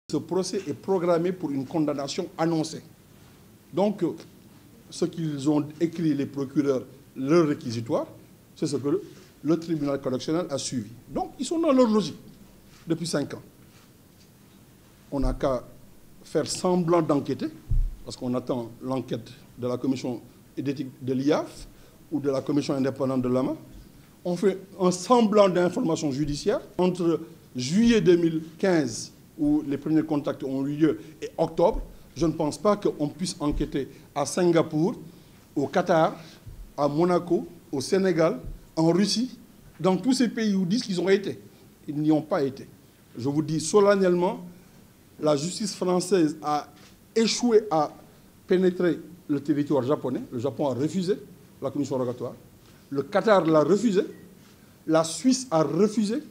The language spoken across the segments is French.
Ce procès est programmé pour une condamnation annoncée. Donc, ce qu'ils ont écrit, les procureurs, leur réquisitoire, c'est ce que le tribunal correctionnel a suivi. Donc, ils sont dans leur logique depuis 5 ans. On n'a qu'à faire semblant d'enquêter, parce qu'on attend l'enquête de la commission d'éthique de l'IAF ou de la commission indépendante de l'AMA. On fait un semblant d'information judiciaire entre juillet 2015, où les premiers contacts ont eu lieu, et octobre. Je ne pense pas qu'on puisse enquêter à Singapour, au Qatar, à Monaco, au Sénégal, en Russie, dans tous ces pays où ils disent qu'ils ont été. Ils n'y ont pas été. Je vous dis solennellement, la justice française a échoué à pénétrer le territoire japonais. Le Japon a refusé la commission rogatoire. Le Qatar l'a refusé. La Suisse a refusé.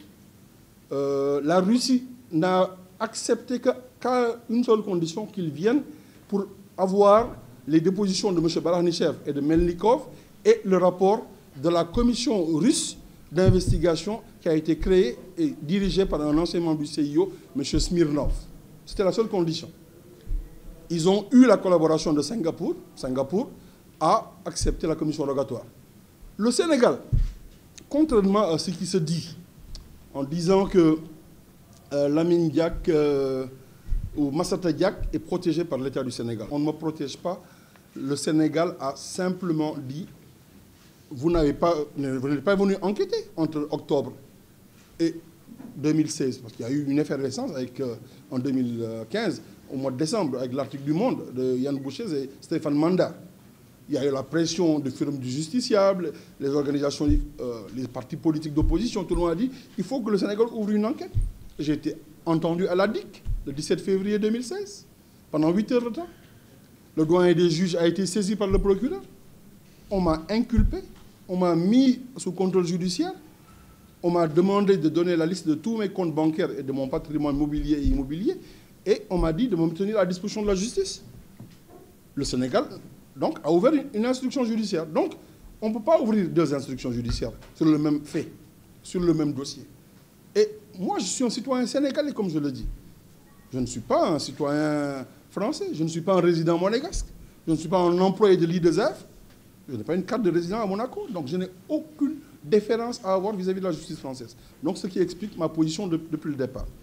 La Russie n'a accepté qu'à une seule condition, qu'ils viennent pour avoir les dépositions de M. Baranichev et de Melnikov et le rapport de la commission russe d'investigation qui a été créée et dirigée par un ancien membre du CIO, M. Smirnov. C'était la seule condition. Ils ont eu la collaboration de Singapour. Singapour a accepté la commission rogatoire. Le Sénégal, contrairement à ce qui se dit, en disant que Lamine Diack ou Massata Diack est protégé par l'État du Sénégal. On ne me protège pas. Le Sénégal a simplement dit vous n'êtes pas venu enquêter entre octobre et 2016, parce qu'il y a eu une effervescence en 2015, au mois de décembre, avec l'article du Monde de Yann Boucher et Stéphane Manda. Il y a eu la pression du Forum du Justiciable, les organisations, les partis politiques d'opposition, tout le monde a dit il faut que le Sénégal ouvre une enquête. J'ai été entendu à la DIC le 17 février 2016, pendant 8 heures de temps. Le doyen des juges a été saisi par le procureur. On m'a inculpé, on m'a mis sous contrôle judiciaire, on m'a demandé de donner la liste de tous mes comptes bancaires et de mon patrimoine mobilier et immobilier, et on m'a dit de me tenir à la disposition de la justice. Le Sénégal, donc, a ouvert une instruction judiciaire. Donc, on ne peut pas ouvrir 2 instructions judiciaires sur le même fait, sur le même dossier. Et moi, je suis un citoyen sénégalais, comme je le dis. Je ne suis pas un citoyen français, je ne suis pas un résident monégasque, je ne suis pas un employé de l'IDESF, je n'ai pas une carte de résident à Monaco, donc je n'ai aucune déférence à avoir vis-à-vis de la justice française. Donc, ce qui explique ma position depuis le départ.